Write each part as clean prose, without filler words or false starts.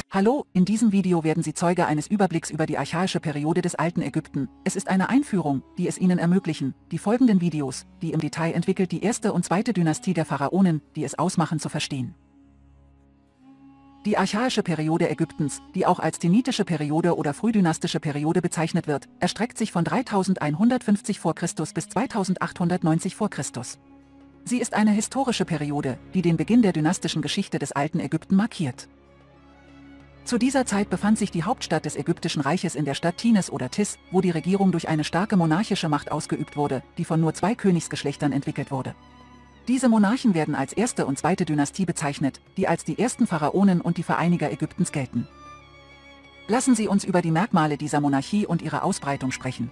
Hallo, in diesem Video werden Sie Zeuge eines Überblicks über die archaische Periode des alten Ägypten. Es ist eine Einführung, die es Ihnen ermöglichen, die folgenden Videos, die im Detail entwickelt die erste und zweite Dynastie der Pharaonen, die es ausmachen, zu verstehen. Die archaische Periode Ägyptens, die auch als thenitische Periode oder frühdynastische Periode bezeichnet wird, erstreckt sich von 3150 v. Chr. bis 2890 v. Chr. Sie ist eine historische Periode, die den Beginn der dynastischen Geschichte des alten Ägypten markiert. Zu dieser Zeit befand sich die Hauptstadt des ägyptischen Reiches in der Stadt Tinis oder Tis, wo die Regierung durch eine starke monarchische Macht ausgeübt wurde, die von nur zwei Königsgeschlechtern entwickelt wurde. Diese Monarchen werden als erste und zweite Dynastie bezeichnet, die als die ersten Pharaonen und die Vereiniger Ägyptens gelten. Lassen Sie uns über die Merkmale dieser Monarchie und ihre Ausbreitung sprechen.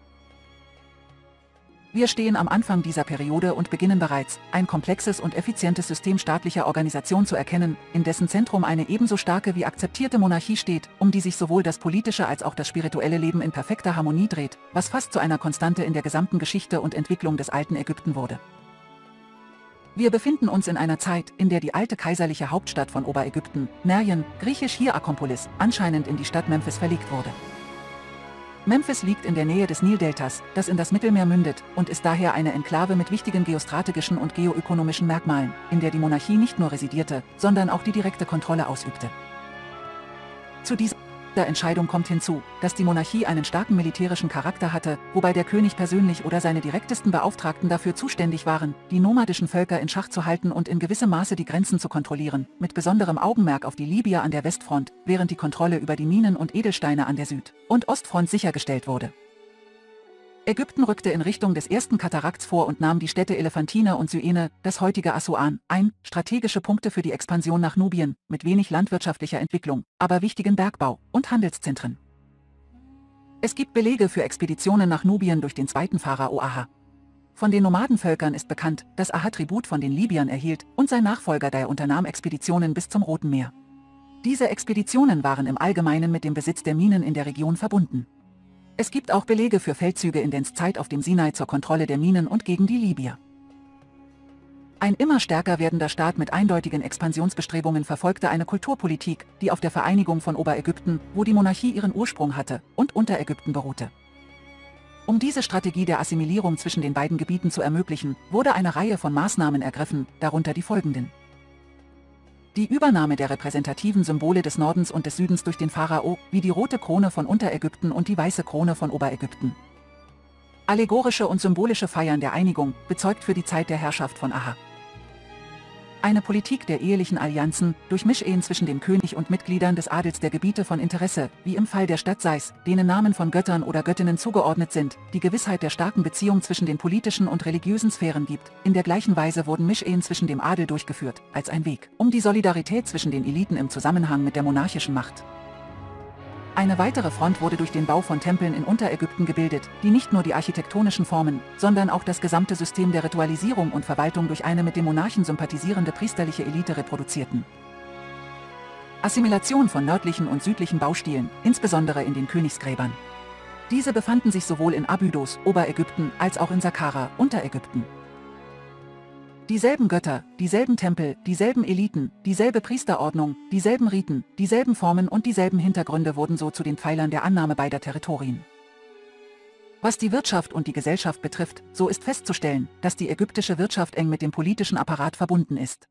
Wir stehen am Anfang dieser Periode und beginnen bereits, ein komplexes und effizientes System staatlicher Organisation zu erkennen, in dessen Zentrum eine ebenso starke wie akzeptierte Monarchie steht, um die sich sowohl das politische als auch das spirituelle Leben in perfekter Harmonie dreht, was fast zu einer Konstante in der gesamten Geschichte und Entwicklung des alten Ägypten wurde. Wir befinden uns in einer Zeit, in der die alte kaiserliche Hauptstadt von Oberägypten, Nerjen, griechisch Hierakonpolis, anscheinend in die Stadt Memphis verlegt wurde. Memphis liegt in der Nähe des Nildeltas, das in das Mittelmeer mündet, und ist daher eine Enklave mit wichtigen geostrategischen und geoökonomischen Merkmalen, in der die Monarchie nicht nur residierte, sondern auch die direkte Kontrolle ausübte. Zu dieser Entscheidung kommt hinzu, dass die Monarchie einen starken militärischen Charakter hatte, wobei der König persönlich oder seine direktesten Beauftragten dafür zuständig waren, die nomadischen Völker in Schach zu halten und in gewissem Maße die Grenzen zu kontrollieren, mit besonderem Augenmerk auf die Libyer an der Westfront, während die Kontrolle über die Minen und Edelsteine an der Süd- und Ostfront sichergestellt wurde. Ägypten rückte in Richtung des ersten Katarakts vor und nahm die Städte Elephantine und Syene, das heutige Assuan, ein, strategische Punkte für die Expansion nach Nubien, mit wenig landwirtschaftlicher Entwicklung, aber wichtigen Bergbau- und Handelszentren. Es gibt Belege für Expeditionen nach Nubien durch den zweiten Pharao Aha. Von den Nomadenvölkern ist bekannt, dass Aha Tribut von den Libyern erhielt und sein Nachfolger daher unternahm Expeditionen bis zum Roten Meer. Diese Expeditionen waren im Allgemeinen mit dem Besitz der Minen in der Region verbunden. Es gibt auch Belege für Feldzüge in Dens Zeit auf dem Sinai zur Kontrolle der Minen und gegen die Libyer. Ein immer stärker werdender Staat mit eindeutigen Expansionsbestrebungen verfolgte eine Kulturpolitik, die auf der Vereinigung von Oberägypten, wo die Monarchie ihren Ursprung hatte, und Unterägypten beruhte. Um diese Strategie der Assimilierung zwischen den beiden Gebieten zu ermöglichen, wurde eine Reihe von Maßnahmen ergriffen, darunter die folgenden: Die Übernahme der repräsentativen Symbole des Nordens und des Südens durch den Pharao, wie die rote Krone von Unterägypten und die weiße Krone von Oberägypten. Allegorische und symbolische Feiern der Einigung, bezeugt für die Zeit der Herrschaft von Aha. Eine Politik der ehelichen Allianzen, durch Mischehen zwischen dem König und Mitgliedern des Adels der Gebiete von Interesse, wie im Fall der Stadt Sais, denen Namen von Göttern oder Göttinnen zugeordnet sind, die Gewissheit der starken Beziehung zwischen den politischen und religiösen Sphären gibt. In der gleichen Weise wurden Mischehen zwischen dem Adel durchgeführt, als ein Weg, um die Solidarität zwischen den Eliten im Zusammenhang mit der monarchischen Macht. Eine weitere Front wurde durch den Bau von Tempeln in Unterägypten gebildet, die nicht nur die architektonischen Formen, sondern auch das gesamte System der Ritualisierung und Verwaltung durch eine mit dem Monarchen sympathisierende priesterliche Elite reproduzierten. Assimilation von nördlichen und südlichen Baustilen, insbesondere in den Königsgräbern. Diese befanden sich sowohl in Abydos, Oberägypten, als auch in Saqqara, Unterägypten. Dieselben Götter, dieselben Tempel, dieselben Eliten, dieselbe Priesterordnung, dieselben Riten, dieselben Formen und dieselben Hintergründe wurden so zu den Pfeilern der Annahme beider Territorien. Was die Wirtschaft und die Gesellschaft betrifft, so ist festzustellen, dass die ägyptische Wirtschaft eng mit dem politischen Apparat verbunden ist.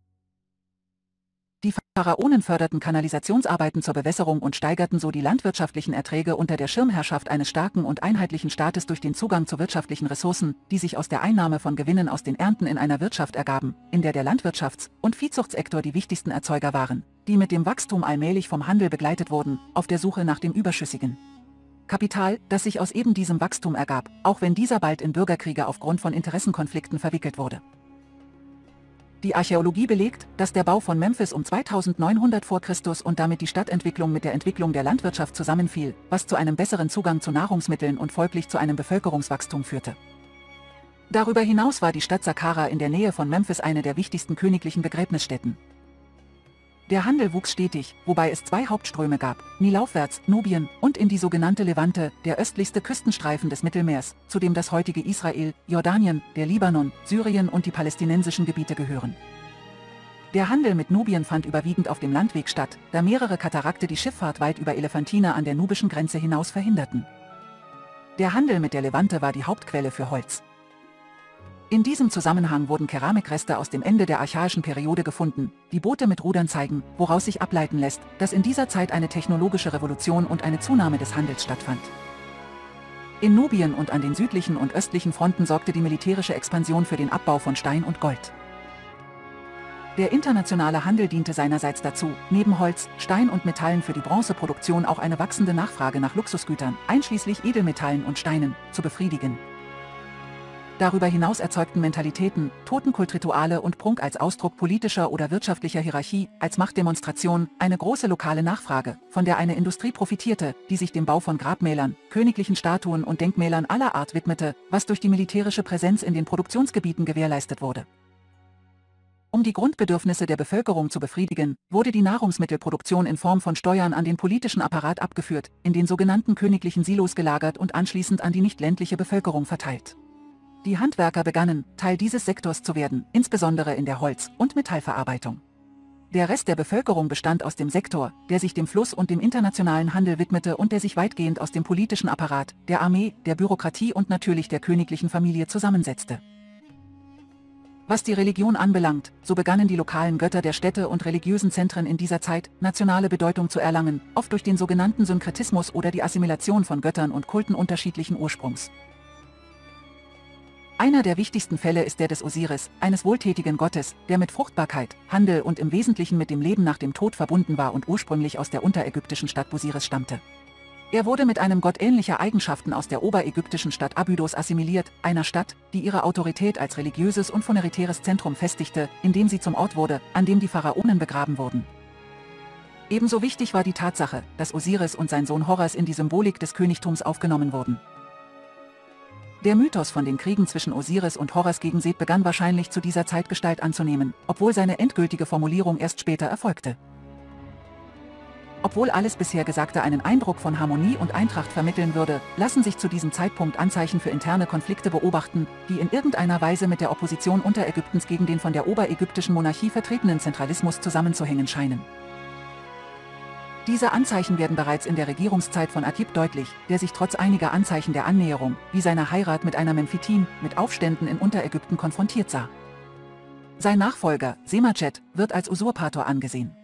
Die Pharaonen förderten Kanalisationsarbeiten zur Bewässerung und steigerten so die landwirtschaftlichen Erträge unter der Schirmherrschaft eines starken und einheitlichen Staates durch den Zugang zu wirtschaftlichen Ressourcen, die sich aus der Einnahme von Gewinnen aus den Ernten in einer Wirtschaft ergaben, in der der Landwirtschafts- und Viehzuchtsektor die wichtigsten Erzeuger waren, die mit dem Wachstum allmählich vom Handel begleitet wurden, auf der Suche nach dem überschüssigen Kapital, das sich aus eben diesem Wachstum ergab, auch wenn dieser bald in Bürgerkriege aufgrund von Interessenkonflikten verwickelt wurde. Die Archäologie belegt, dass der Bau von Memphis um 2900 v. Chr. Und damit die Stadtentwicklung mit der Entwicklung der Landwirtschaft zusammenfiel, was zu einem besseren Zugang zu Nahrungsmitteln und folglich zu einem Bevölkerungswachstum führte. Darüber hinaus war die Stadt Saqqara in der Nähe von Memphis eine der wichtigsten königlichen Begräbnisstätten. Der Handel wuchs stetig, wobei es zwei Hauptströme gab, Nilaufwärts, Nubien, und in die sogenannte Levante, der östlichste Küstenstreifen des Mittelmeers, zu dem das heutige Israel, Jordanien, der Libanon, Syrien und die palästinensischen Gebiete gehören. Der Handel mit Nubien fand überwiegend auf dem Landweg statt, da mehrere Katarakte die Schifffahrt weit über Elefantina an der nubischen Grenze hinaus verhinderten. Der Handel mit der Levante war die Hauptquelle für Holz. In diesem Zusammenhang wurden Keramikreste aus dem Ende der archaischen Periode gefunden, die Boote mit Rudern zeigen, woraus sich ableiten lässt, dass in dieser Zeit eine technologische Revolution und eine Zunahme des Handels stattfand. In Nubien und an den südlichen und östlichen Fronten sorgte die militärische Expansion für den Abbau von Stein und Gold. Der internationale Handel diente seinerseits dazu, neben Holz, Stein und Metallen für die Bronzeproduktion auch eine wachsende Nachfrage nach Luxusgütern, einschließlich Edelmetallen und Steinen, zu befriedigen. Darüber hinaus erzeugten Mentalitäten, Totenkultrituale und Prunk als Ausdruck politischer oder wirtschaftlicher Hierarchie, als Machtdemonstration, eine große lokale Nachfrage, von der eine Industrie profitierte, die sich dem Bau von Grabmälern, königlichen Statuen und Denkmälern aller Art widmete, was durch die militärische Präsenz in den Produktionsgebieten gewährleistet wurde. Um die Grundbedürfnisse der Bevölkerung zu befriedigen, wurde die Nahrungsmittelproduktion in Form von Steuern an den politischen Apparat abgeführt, in den sogenannten königlichen Silos gelagert und anschließend an die nicht ländliche Bevölkerung verteilt. Die Handwerker begannen, Teil dieses Sektors zu werden, insbesondere in der Holz- und Metallverarbeitung. Der Rest der Bevölkerung bestand aus dem Sektor, der sich dem Fluss und dem internationalen Handel widmete und der sich weitgehend aus dem politischen Apparat, der Armee, der Bürokratie und natürlich der königlichen Familie zusammensetzte. Was die Religion anbelangt, so begannen die lokalen Götter der Städte und religiösen Zentren in dieser Zeit, nationale Bedeutung zu erlangen, oft durch den sogenannten Synkretismus oder die Assimilation von Göttern und Kulten unterschiedlichen Ursprungs. Einer der wichtigsten Fälle ist der des Osiris, eines wohltätigen Gottes, der mit Fruchtbarkeit, Handel und im Wesentlichen mit dem Leben nach dem Tod verbunden war und ursprünglich aus der unterägyptischen Stadt Busiris stammte. Er wurde mit einem Gott ähnlicher Eigenschaften aus der oberägyptischen Stadt Abydos assimiliert, einer Stadt, die ihre Autorität als religiöses und funeritäres Zentrum festigte, indem sie zum Ort wurde, an dem die Pharaonen begraben wurden. Ebenso wichtig war die Tatsache, dass Osiris und sein Sohn Horus in die Symbolik des Königtums aufgenommen wurden. Der Mythos von den Kriegen zwischen Osiris und Horus gegen Seth begann wahrscheinlich zu dieser Zeit Gestalt anzunehmen, obwohl seine endgültige Formulierung erst später erfolgte. Obwohl alles bisher Gesagte einen Eindruck von Harmonie und Eintracht vermitteln würde, lassen sich zu diesem Zeitpunkt Anzeichen für interne Konflikte beobachten, die in irgendeiner Weise mit der Opposition Unterägyptens gegen den von der oberägyptischen Monarchie vertretenen Zentralismus zusammenzuhängen scheinen. Diese Anzeichen werden bereits in der Regierungszeit von Adjib deutlich, der sich trotz einiger Anzeichen der Annäherung, wie seiner Heirat mit einer Memphitin, mit Aufständen in Unterägypten konfrontiert sah. Sein Nachfolger, Semachet, wird als Usurpator angesehen.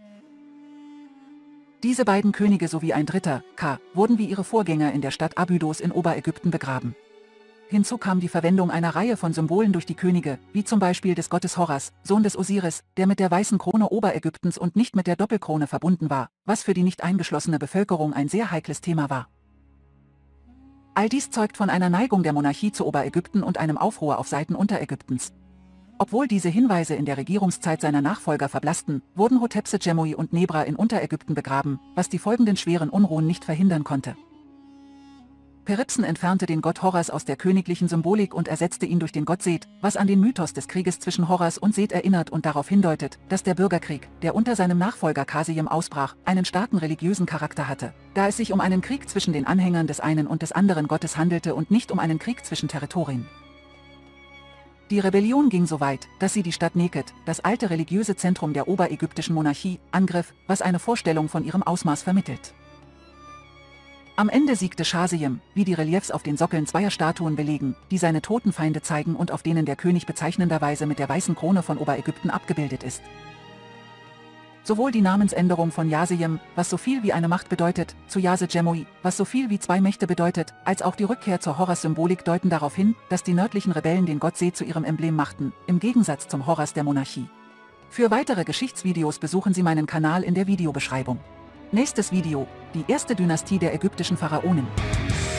Diese beiden Könige sowie ein dritter, Ka, wurden wie ihre Vorgänger in der Stadt Abydos in Oberägypten begraben. Hinzu kam die Verwendung einer Reihe von Symbolen durch die Könige, wie zum Beispiel des Gottes Horus, Sohn des Osiris, der mit der weißen Krone Oberägyptens und nicht mit der Doppelkrone verbunden war, was für die nicht eingeschlossene Bevölkerung ein sehr heikles Thema war. All dies zeugt von einer Neigung der Monarchie zu Oberägypten und einem Aufruhr auf Seiten Unterägyptens. Obwohl diese Hinweise in der Regierungszeit seiner Nachfolger verblassten, wurden Hotepsechemui und Nebra in Unterägypten begraben, was die folgenden schweren Unruhen nicht verhindern konnte. Peribsen entfernte den Gott Horus aus der königlichen Symbolik und ersetzte ihn durch den Gott Seth, was an den Mythos des Krieges zwischen Horus und Seth erinnert und darauf hindeutet, dass der Bürgerkrieg, der unter seinem Nachfolger Kaseyem ausbrach, einen starken religiösen Charakter hatte, da es sich um einen Krieg zwischen den Anhängern des einen und des anderen Gottes handelte und nicht um einen Krieg zwischen Territorien. Die Rebellion ging so weit, dass sie die Stadt Neket, das alte religiöse Zentrum der oberägyptischen Monarchie, angriff, was eine Vorstellung von ihrem Ausmaß vermittelt. Am Ende siegte Schaseyem, wie die Reliefs auf den Sockeln zweier Statuen belegen, die seine toten Feinde zeigen und auf denen der König bezeichnenderweise mit der weißen Krone von Oberägypten abgebildet ist. Sowohl die Namensänderung von Jaseyem, was so viel wie eine Macht bedeutet, zu Jasejemui, was so viel wie zwei Mächte bedeutet, als auch die Rückkehr zur Horus-Symbolik deuten darauf hin, dass die nördlichen Rebellen den Gott Seth zu ihrem Emblem machten, im Gegensatz zum Horus der Monarchie. Für weitere Geschichtsvideos besuchen Sie meinen Kanal in der Videobeschreibung. Nächstes Video: die erste Dynastie der ägyptischen Pharaonen.